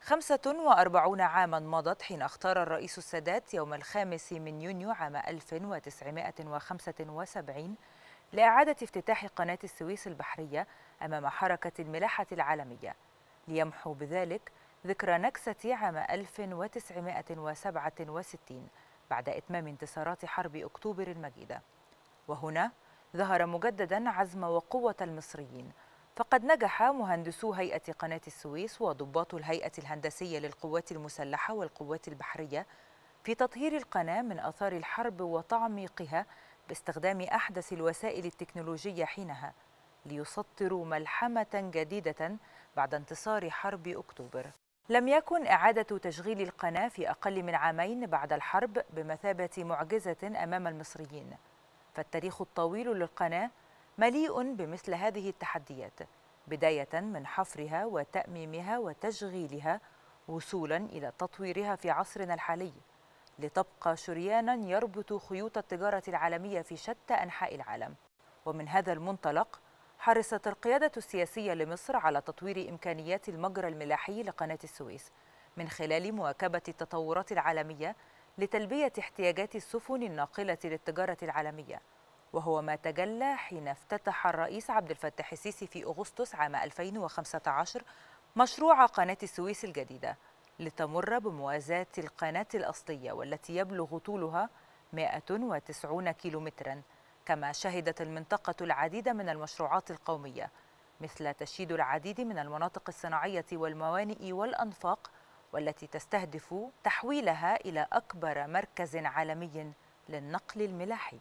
خمسة وأربعين عاما مضت حين اختار الرئيس السادات يوم الخامس من يونيو عام ألف وتسعمائة وخمسة وسبعين لإعادة افتتاح قناة السويس البحرية أمام حركة الملاحة العالمية، ليمحو بذلك ذكرى نكسة عام ألف وتسعمائة وسبعة وستين بعد إتمام انتصارات حرب أكتوبر المجيدة. وهنا ظهر مجددا عزم وقوة المصريين، فقد نجح مهندسو هيئة قناة السويس وضباط الهيئة الهندسية للقوات المسلحة والقوات البحرية في تطهير القناة من آثار الحرب وتعميقها باستخدام أحدث الوسائل التكنولوجية حينها، ليسطروا ملحمة جديدة بعد انتصار حرب أكتوبر. لم يكن إعادة تشغيل القناة في أقل من عامين بعد الحرب بمثابة معجزة أمام المصريين، فالتاريخ الطويل للقناة مليء بمثل هذه التحديات، بداية من حفرها وتأميمها وتشغيلها وصولا إلى تطويرها في عصرنا الحالي، لتبقى شريانا يربط خيوط التجارة العالمية في شتى أنحاء العالم. ومن هذا المنطلق حرصت القيادة السياسية لمصر على تطوير إمكانيات المجرى الملاحي لقناة السويس من خلال مواكبة التطورات العالمية لتلبية احتياجات السفن الناقلة للتجارة العالمية، وهو ما تجلى حين افتتح الرئيس عبد الفتاح السيسي في أغسطس عام ألفين وخمسة عشر مشروع قناة السويس الجديدة لتمر بموازاة القناة الأصلية والتي يبلغ طولها مائة وتسعين كيلومترا. كما شهدت المنطقة العديد من المشروعات القومية مثل تشييد العديد من المناطق الصناعية والموانئ والأنفاق، والتي تستهدف تحويلها إلى أكبر مركز عالمي للنقل الملاحي.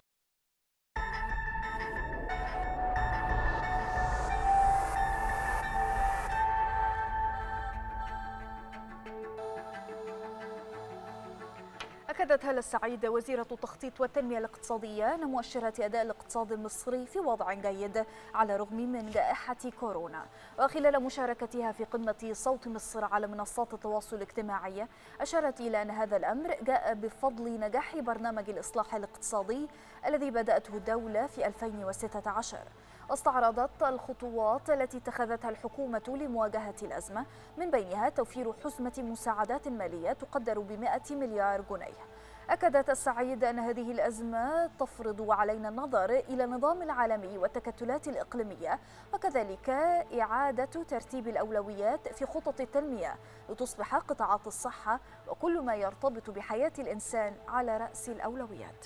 أكدت هالة السعيد وزيرة التخطيط والتنمية الاقتصادية أن مؤشرات أداء الاقتصاد المصري في وضع جيد على الرغم من جائحة كورونا. وخلال مشاركتها في قمة صوت مصر على منصات التواصل الاجتماعي أشارت إلى أن هذا الأمر جاء بفضل نجاح برنامج الإصلاح الاقتصادي الذي بدأته الدولة في ألفين وستة عشر، واستعرضت الخطوات التي اتخذتها الحكومة لمواجهة الأزمة، من بينها توفير حزمة مساعدات مالية تقدر بمائة مليار جنيه. أكدت السعيد أن هذه الأزمة تفرض علينا النظر إلى النظام العالمي والتكتلات الإقليمية، وكذلك إعادة ترتيب الأولويات في خطط التنمية لتصبح قطاعات الصحة وكل ما يرتبط بحياة الإنسان على رأس الأولويات.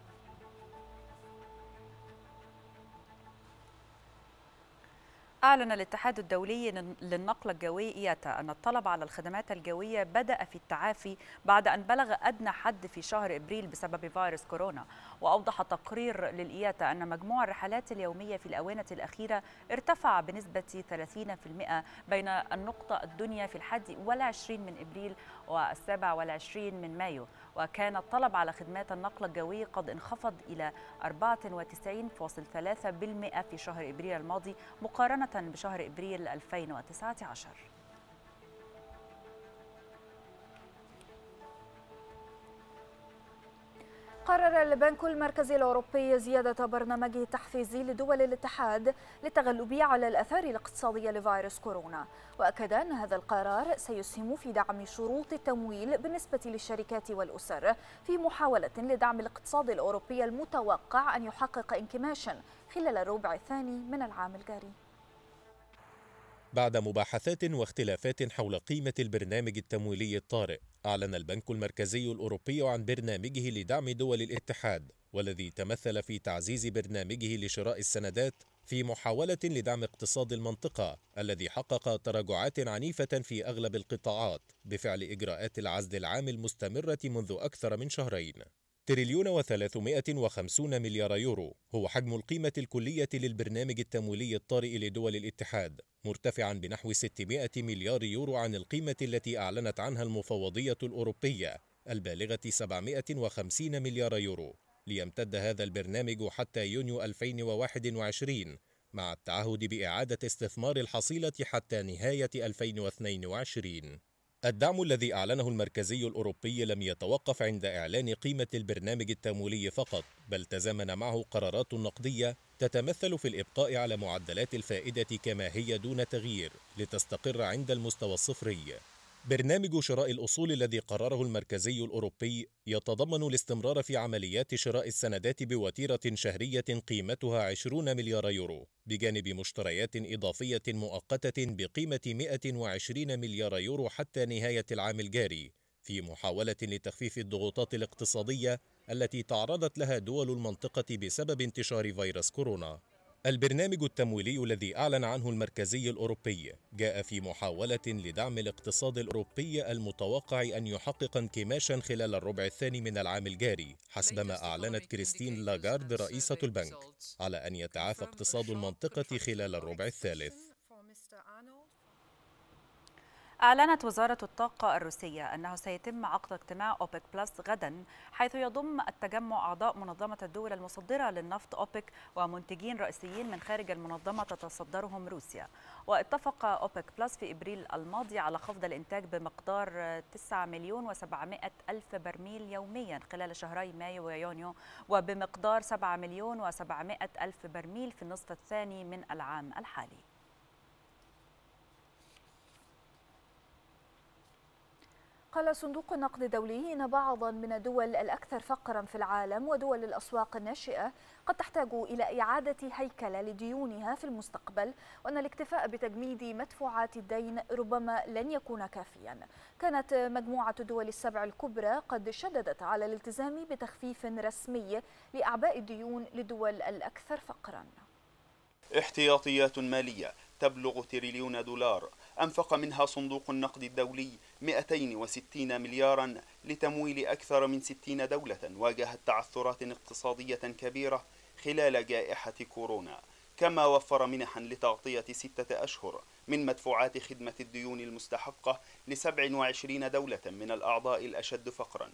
أعلن الاتحاد الدولي للنقل الجوي إياتا أن الطلب على الخدمات الجوية بدأ في التعافي بعد أن بلغ أدنى حد في شهر إبريل بسبب فيروس كورونا. وأوضح تقرير للإياتا أن مجموع الرحلات اليومية في الآونة الأخيرة ارتفع بنسبة ثلاثين بالمئة بين النقطة الدنيا في الحادي والعشرين من إبريل والسابع والعشرين من مايو، وكان الطلب على خدمات النقل الجوي قد انخفض إلى أربعة وتسعين فاصلة ثلاثة بالمئة في شهر إبريل الماضي مقارنة بشهر إبريل ألفين وتسعة عشر. قرر البنك المركزي الأوروبي زيادة برنامجه التحفيزي لدول الاتحاد للتغلب على الآثار الاقتصادية لفيروس كورونا، وأكد أن هذا القرار سيسهم في دعم شروط التمويل بالنسبة للشركات والأسر في محاولة لدعم الاقتصاد الأوروبي المتوقع أن يحقق انكماشا خلال الربع الثاني من العام الجاري. بعد مباحثات واختلافات حول قيمة البرنامج التمويلي الطارئ، أعلن البنك المركزي الأوروبي عن برنامجه لدعم دول الاتحاد، والذي تمثل في تعزيز برنامجه لشراء السندات في محاولة لدعم اقتصاد المنطقة الذي حقق تراجعات عنيفة في أغلب القطاعات بفعل إجراءات العزل العام المستمرة منذ أكثر من شهرين. تريليون وثلاثمائة وخمسين مليار يورو هو حجم القيمة الكلية للبرنامج التمويلي الطارئ لدول الاتحاد، مرتفعا بنحو ستمائة مليار يورو عن القيمة التي أعلنت عنها المفوضية الأوروبية البالغة سبعمائة وخمسين مليار يورو، ليمتد هذا البرنامج حتى يونيو ألفين وواحد وعشرين مع التعهد بإعادة استثمار الحصيلة حتى نهاية ألفين واثنين وعشرين. الدعم الذي أعلنه المركزي الأوروبي لم يتوقف عند إعلان قيمة البرنامج التمويلي فقط، بل تزامن معه قرارات نقدية تتمثل في الإبقاء على معدلات الفائدة كما هي دون تغيير لتستقر عند المستوى الصفري، برنامج شراء الأصول الذي قرره المركزي الأوروبي يتضمن الاستمرار في عمليات شراء السندات بوتيرة شهرية قيمتها عشرين مليار يورو، بجانب مشتريات إضافية مؤقتة بقيمة مئة وعشرين مليار يورو حتى نهاية العام الجاري، في محاولة لتخفيف الضغوطات الاقتصادية التي تعرضت لها دول المنطقة بسبب انتشار فيروس كورونا. البرنامج التمويلي الذي أعلن عنه المركزي الأوروبي جاء في محاولة لدعم الاقتصاد الأوروبي المتوقع أن يحقق انكماشا خلال الربع الثاني من العام الجاري، حسبما أعلنت كريستين لاغارد رئيسة البنك على أن يتعافى اقتصاد المنطقة خلال الربع الثالث. أعلنت وزارة الطاقة الروسية أنه سيتم عقد اجتماع أوبك بلس غدا، حيث يضم التجمع أعضاء منظمة الدول المصدرة للنفط أوبك ومنتجين رئيسيين من خارج المنظمة تتصدرهم روسيا. واتفق أوبك بلس في إبريل الماضي على خفض الإنتاج بمقدار تسعة مليون وسبعمائة ألف برميل يوميا خلال شهري مايو ويونيو، وبمقدار سبعة مليون وسبعمائة ألف برميل في النصف الثاني من العام الحالي. قال صندوق النقد الدولي إن بعضا من الدول الأكثر فقرا في العالم ودول الأسواق الناشئة قد تحتاج إلى إعادة هيكلة لديونها في المستقبل، وأن الاكتفاء بتجميد مدفوعات الدين ربما لن يكون كافيا. كانت مجموعة الدول السبع الكبرى قد شددت على الالتزام بتخفيف رسمي لأعباء الديون للدول الأكثر فقرا. احتياطيات مالية تبلغ تريليون دولار أنفق منها صندوق النقد الدولي مئتين وستين مليارا لتمويل أكثر من ستين دولة واجهت تعثرات اقتصادية كبيرة خلال جائحة كورونا، كما وفر منحا لتغطية ستة أشهر من مدفوعات خدمة الديون المستحقة لسبع وعشرين دولة من الأعضاء الأشد فقرا.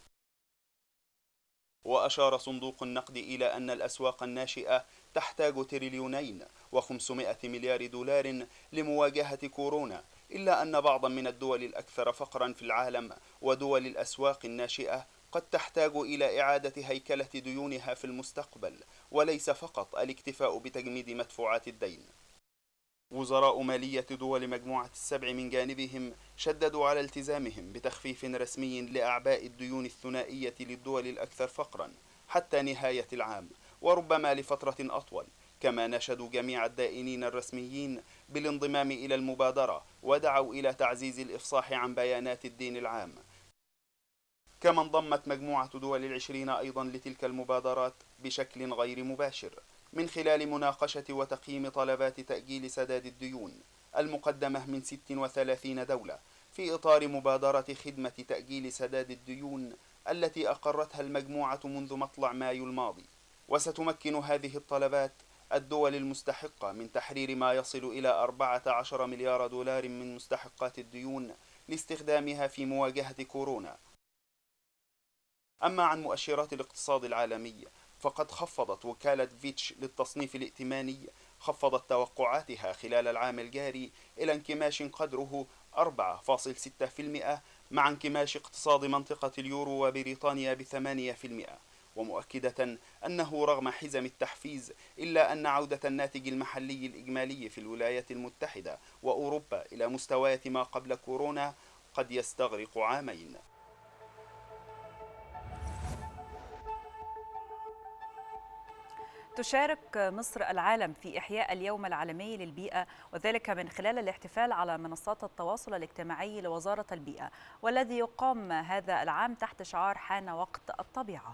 وأشار صندوق النقد إلى أن الأسواق الناشئة تحتاج تريليونين وخمسمائة مليار دولار لمواجهة كورونا، إلا أن بعضا من الدول الأكثر فقرا في العالم ودول الأسواق الناشئة قد تحتاج إلى إعادة هيكلة ديونها في المستقبل، وليس فقط الاكتفاء بتجميد مدفوعات الدين. وزراء مالية دول مجموعة السبع من جانبهم شددوا على التزامهم بتخفيف رسمي لأعباء الديون الثنائية للدول الأكثر فقرا حتى نهاية العام، وربما لفترة أطول، كما نشدوا جميع الدائنين الرسميين بالانضمام إلى المبادرة ودعوا إلى تعزيز الإفصاح عن بيانات الدين العام. كما انضمت مجموعة دول العشرين أيضا لتلك المبادرات بشكل غير مباشر من خلال مناقشة وتقييم طلبات تأجيل سداد الديون المقدمة من ست وثلاثين دولة في إطار مبادرة خدمة تأجيل سداد الديون التي أقرتها المجموعة منذ مطلع مايو الماضي. وستمكن هذه الطلبات الدول المستحقة من تحرير ما يصل إلى أربعة عشر مليار دولار من مستحقات الديون لاستخدامها في مواجهة كورونا. أما عن مؤشرات الاقتصاد العالمي فقد خفضت وكالة فيتش للتصنيف الائتماني خفضت توقعاتها خلال العام الجاري إلى انكماش قدره أربعة فاصلة ستة بالمئة مع انكماش اقتصاد منطقة اليورو وبريطانيا بثمانية بالمئة، ومؤكدة أنه رغم حزم التحفيز إلا أن عودة الناتج المحلي الإجمالي في الولايات المتحدة وأوروبا إلى مستويات ما قبل كورونا قد يستغرق عامين. تشارك مصر العالم في إحياء اليوم العالمي للبيئة، وذلك من خلال الاحتفال على منصات التواصل الاجتماعي لوزارة البيئة، والذي يقام هذا العام تحت شعار حان وقت الطبيعة.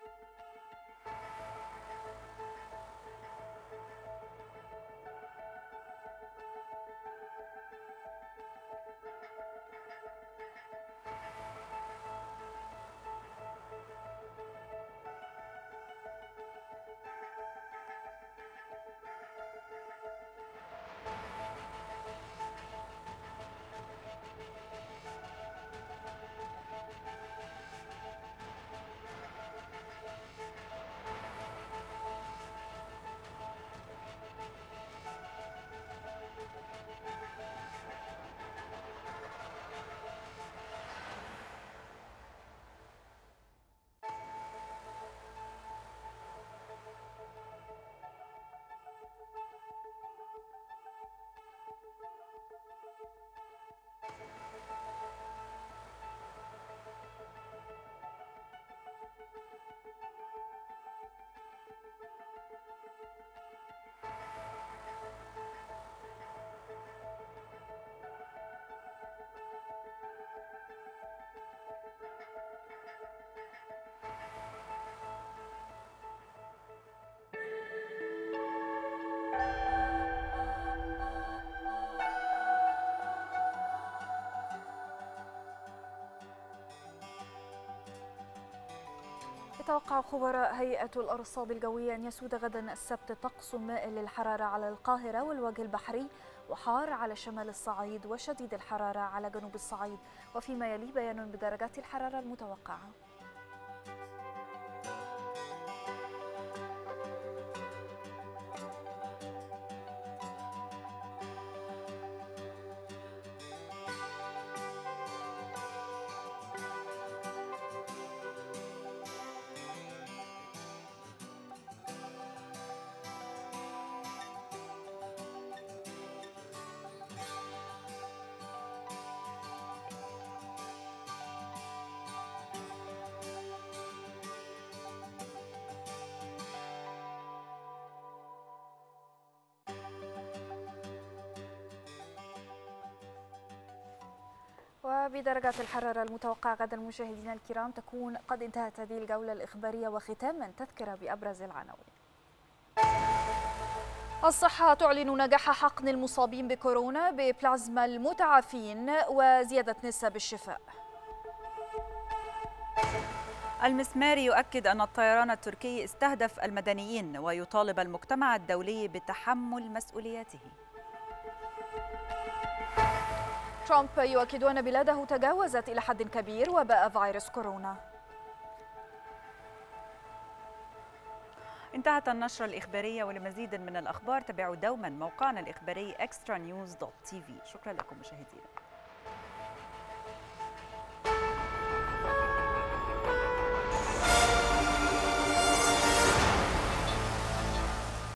يتوقع خبراء هيئة الأرصاد الجوية أن يسود غدا السبت طقس مائل للحرارة على القاهرة والوجه البحري، وحار على شمال الصعيد، وشديد الحرارة على جنوب الصعيد. وفيما يلي بيان بدرجات الحرارة المتوقعة. وبدرجات الحرارة المتوقعة غدا مشاهدينا الكرام تكون قد انتهت هذه الجولة الإخبارية، وختاما تذكرة بأبرز العناوين. الصحة تعلن نجاح حقن المصابين بكورونا ببلازما المتعافين وزيادة نسب الشفاء. المسماري يؤكد أن الطيران التركي استهدف المدنيين ويطالب المجتمع الدولي بتحمل مسؤولياته. ترامب يؤكد أن بلاده تجاوزت إلى حد كبير وباء فيروس كورونا. انتهت النشرة الإخبارية، ولمزيد من الأخبار تابعوا دوما موقعنا الإخباري إكسترا نيوز دوت تي في. شكرا لكم مشاهدينا.